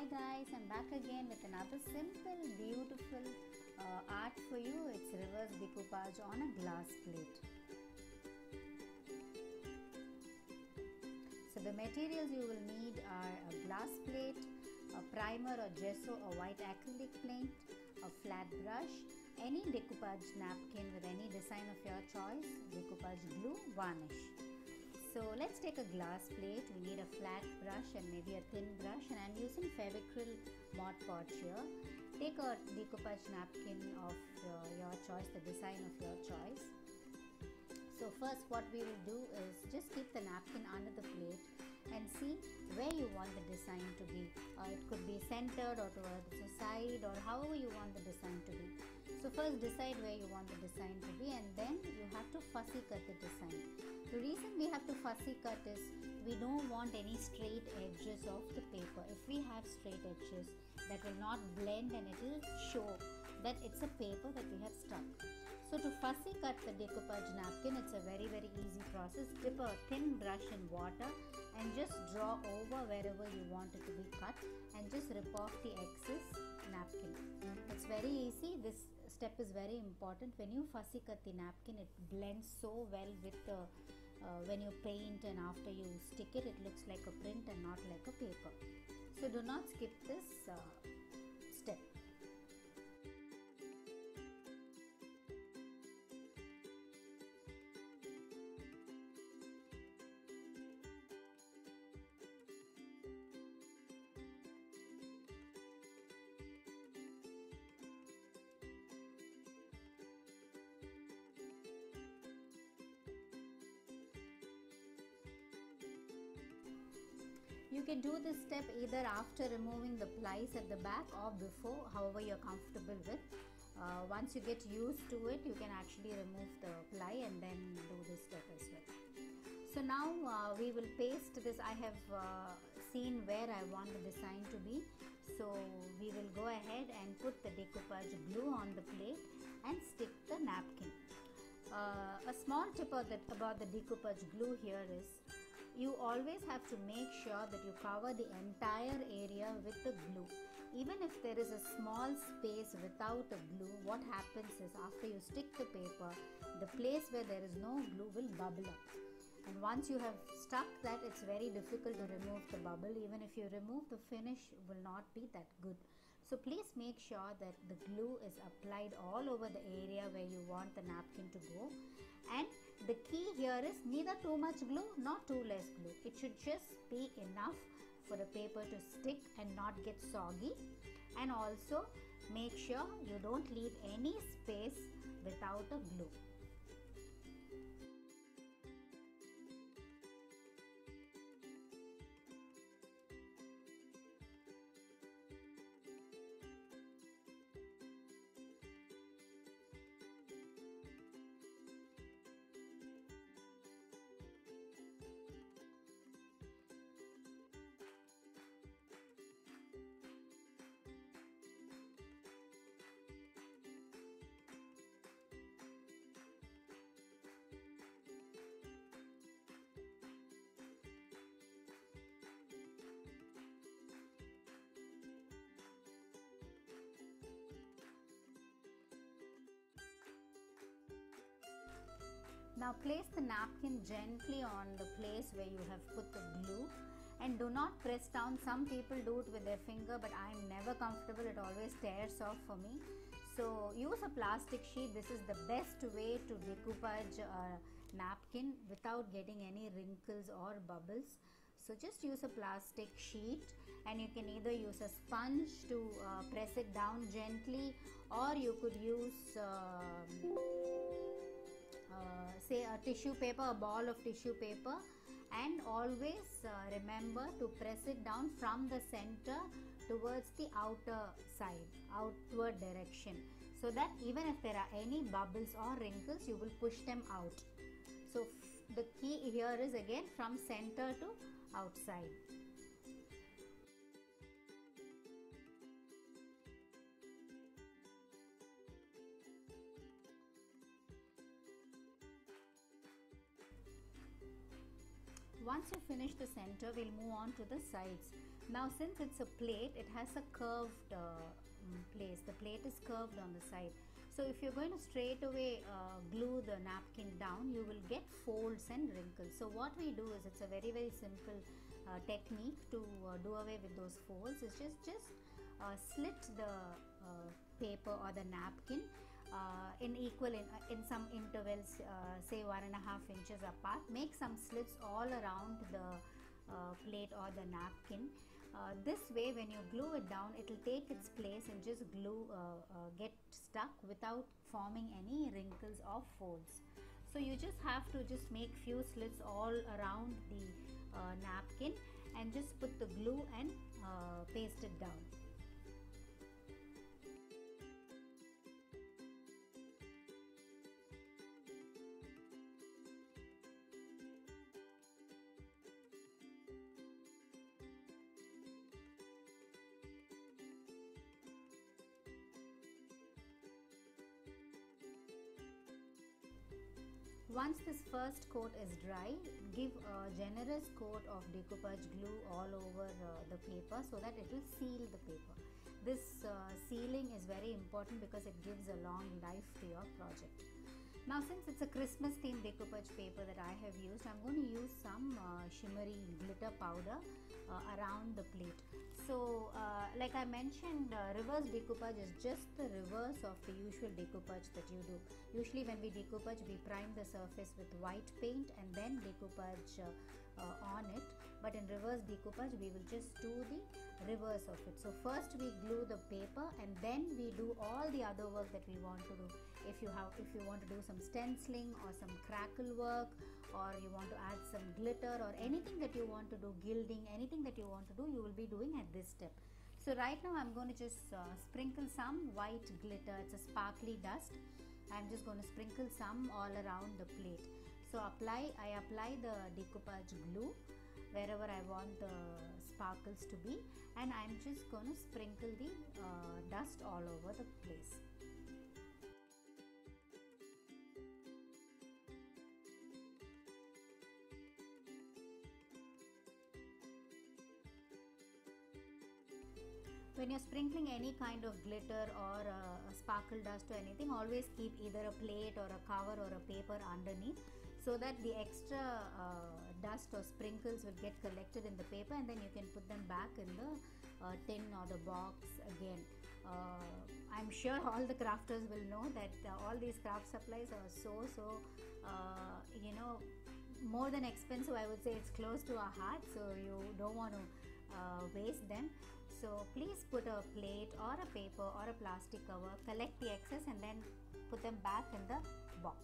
guys, I'm back again with another simple, beautiful art for you. It's reverse decoupage on a glass plate. So the materials you will need are a glass plate, a primer or gesso or white acrylic paint, a flat brush, any decoupage napkin with any design of your choice, decoupage glue, varnish. So let's take a glass plate. We need a flat brush and maybe a thin brush, and I'm using Fevicryl Mod Podge here. Take a decoupage napkin of your choice, the design of your choice. So first what we will do is just keep the napkin under the plate and see where you want the design to be. It could be centered or towards the side or however you want the design to be. So first decide where you want the design to be, and then you have to fussy cut the design. The reason we have to fussy cut is we don't want any straight edges of the paper. If we have straight edges, that will not blend and it will show that it's a paper that we have stuck. So to fussy cut the decoupage napkin, it's a very easy process. Dip a thin brush in water and just draw over wherever you want it to be cut and just rip off the excess napkin. It's very easy. This step is very important. When you fussy cut the napkin, it blends so well with the when you paint, and after you stick it, it looks like a print and not like a paper. So do not skip this step. You can do this step either after removing the plies at the back or before, however you are comfortable with. Once you get used to it, you can actually remove the ply and then do this step as well. So now we will paste this. I have seen where I want the design to be. So we will go ahead and put the decoupage glue on the plate and stick the napkin. A small tip about the decoupage glue here is, you always have to make sure that you cover the entire area with the glue. Even if there is a small space without a glue, what happens is after you stick the paper, the place where there is no glue will bubble up. And once you have stuck that, it's very difficult to remove the bubble. Even if you remove, the finish will not be that good. So please make sure that the glue is applied all over the area where you want the napkin to go. And the key here is neither too much glue nor too less glue. It should just be enough for the paper to stick and not get soggy. And also make sure you don't leave any space without a glue. Now place the napkin gently on the place where you have put the glue, and do not press down. Some people do it with their finger, but I am never comfortable. It always tears off for me. So use a plastic sheet. This is the best way to decoupage a napkin without getting any wrinkles or bubbles. So just use a plastic sheet, and you can either use a sponge to press it down gently, or you could use say a tissue paper, a ball of tissue paper, and always remember to press it down from the center towards the outer side, outward direction, so that even if there are any bubbles or wrinkles, you will push them out. So the key here is again from center to outside. Once you finish the center, we'll move on to the sides. Now since it's a plate, it has a curved place. The plate is curved on the side. So if you're going to straight away glue the napkin down, you will get folds and wrinkles. So what we do is, it's a very simple technique to do away with those folds. Is just slit the paper or the napkin in some intervals, say 1.5 inches apart. Make some slits all around the plate or the napkin. This way, when you glue it down, it will take its place and just get stuck without forming any wrinkles or folds. So you just have to make few slits all around the napkin and just put the glue and paste it down. Once this first coat is dry, give a generous coat of decoupage glue all over the paper so that it will seal the paper. This sealing is very important because it gives a long life to your project. Now since it's a Christmas themed decoupage paper that I have used, I'm going to use some shimmery glitter powder around the plate. So like I mentioned, reverse decoupage is just the reverse of the usual decoupage that you do. Usually when we decoupage, we prime the surface with white paint and then decoupage on it. But in reverse decoupage, we will just do the reverse of it. So first we glue the paper and then we do all the other work that we want to do. If you want to do some stenciling or some crackle work, or you want to add some glitter or anything that you want to do, gilding, anything that you want to do, you will be doing at this step. So right now I'm going to just sprinkle some white glitter. It's a sparkly dust. I'm just going to sprinkle some all around the plate. So I apply the decoupage glue wherever I want the sparkles to be, and I'm just going to sprinkle the dust all over the place. When you're sprinkling any kind of glitter or a sparkle dust or anything, always keep either a plate or a cover or a paper underneath so that the extra dust or sprinkles will get collected in the paper, and then you can put them back in the tin or the box again. I'm sure all the crafters will know that all these craft supplies are so more than expensive. I would say it's close to our heart, so you don't want to waste them. So please put a plate or a paper or a plastic cover, collect the excess and then put them back in the box.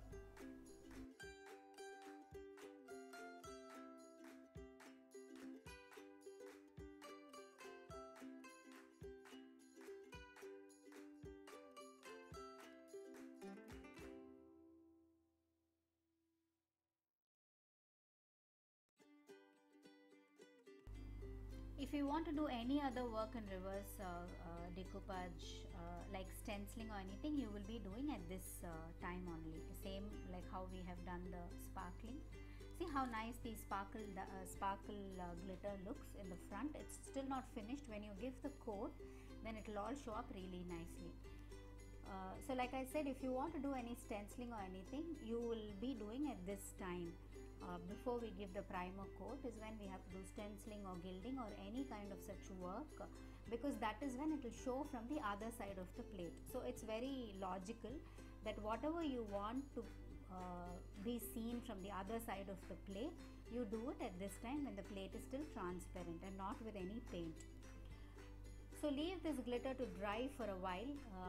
If you want to do any other work in reverse decoupage like stenciling or anything, you will be doing at this time only. Same like how we have done the sparkling. See how nice the sparkle glitter looks in the front. It's still not finished. When you give the coat, then it will all show up really nicely. So like I said, if you want to do any stenciling or anything, you will be doing at this time. Before we give the primer coat is when we have to do stenciling or gilding or any kind of such work, because that is when it will show from the other side of the plate. So it's very logical that whatever you want to be seen from the other side of the plate, you do it at this time when the plate is still transparent and not with any paint. So leave this glitter to dry for a while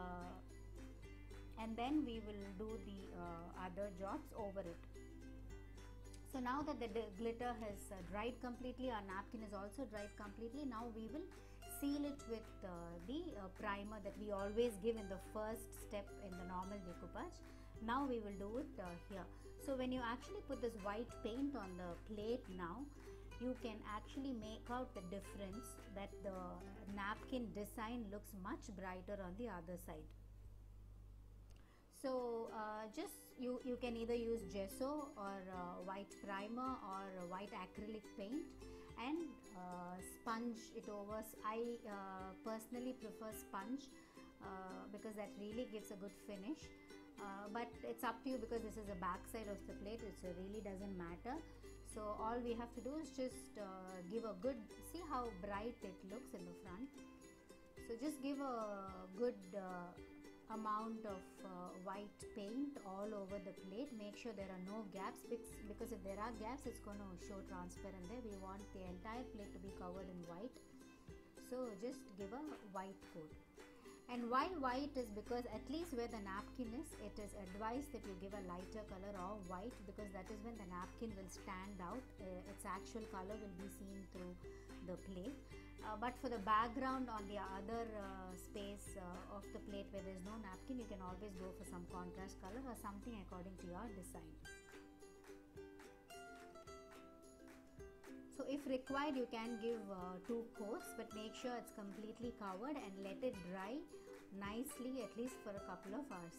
and then we will do the other jobs over it. So now that the glitter has dried completely, our napkin is also dried completely. Now we will seal it with the primer that we always give in the first step in the normal decoupage. Now we will do it here. So when you actually put this white paint on the plate now, you can actually make out the difference that the napkin design looks much brighter on the other side. So just you can either use gesso or white primer or white acrylic paint and sponge it over. I personally prefer sponge because that really gives a good finish, but it's up to you because this is the back side of the plate, it really doesn't matter. So all we have to do is just give a good, see how bright it looks in the front. So just give a good amount of white paint all over the plate. Make sure there are no gaps, because if there are gaps it's going to show transparent there. We want the entire plate to be covered in white. So just give a white coat. And why white is because at least where the napkin is, it is advised that you give a lighter color or white, because that is when the napkin will stand out. Its actual color will be seen through the plate. But for the background on the other space of the plate where there is no napkin, you can always go for some contrast color or something according to your design. So if required, you can give 2 coats, but make sure it's completely covered and let it dry nicely at least for a couple of hours.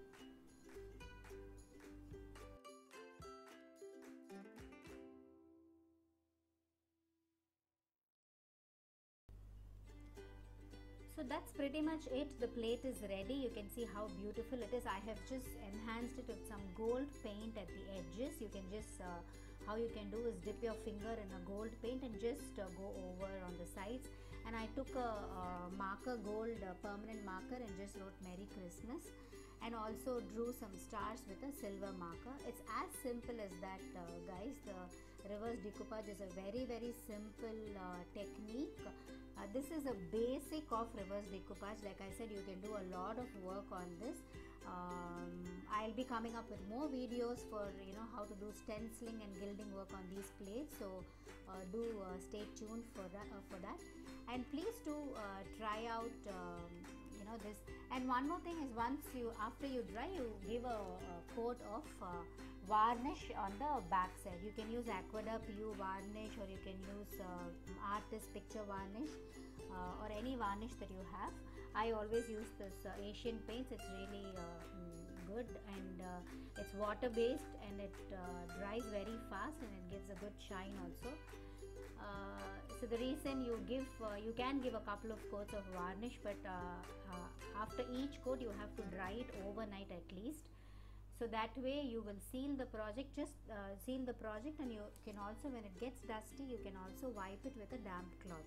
So that's pretty much it. The plate is ready. You can see how beautiful it is. I have just enhanced it with some gold paint at the edges. You can just how you can do is dip your finger in a gold paint and just go over on the sides. And I took a marker, gold permanent marker, and just wrote Merry Christmas, and also drew some stars with a silver marker. It's as simple as that, guys. The reverse decoupage is a very simple technique. This is a basic of reverse decoupage. Like I said, you can do a lot of work on this. I'll be coming up with more videos for how to do stenciling and gilding work on these plates. So do stay tuned for that. And please do try out this. And one more thing is, after you dry, you give a coat of varnish on the back side. You can use Aqua PU varnish, or you can use artist picture varnish, or any varnish that you have. I always use this Asian paints. It's really good, and it's water based, and it dries very fast, and it gives a good shine also. So the reason you can give a couple of coats of varnish, but after each coat you have to dry it overnight at least. So that way you will seal the project. Just seal the project, and you can also, when it gets dusty, you can also wipe it with a damp cloth.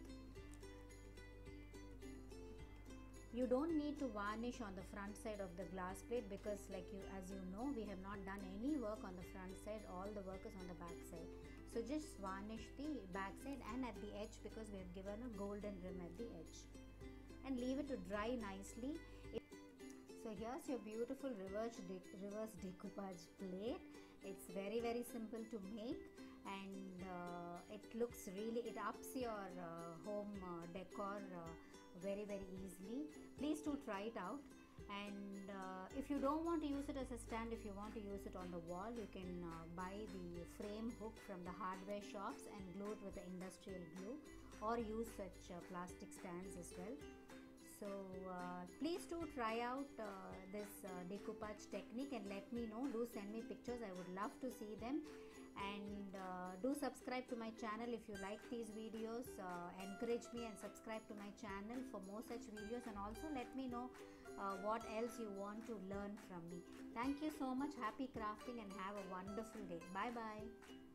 You don't need to varnish on the front side of the glass plate, because as you know, we have not done any work on the front side. All the work is on the back side. So just varnish the back side and at the edge, because we have given a golden rim at the edge, and leave it to dry nicely. So here's your beautiful reverse decoupage plate. It's very simple to make, and it ups your home decor very easily. Please do try it out. And if you don't want to use it as a stand, if you want to use it on the wall, you can buy the frame hook from the hardware shops and glue it with the industrial glue, or use such plastic stands as well. So please do try out this decoupage technique and let me know. Do send me pictures. I would love to see them. And do subscribe to my channel if you like these videos. Encourage me and subscribe to my channel for more such videos, and also let me know what else you want to learn from me. Thank you so much. Happy crafting, and have a wonderful day. Bye bye.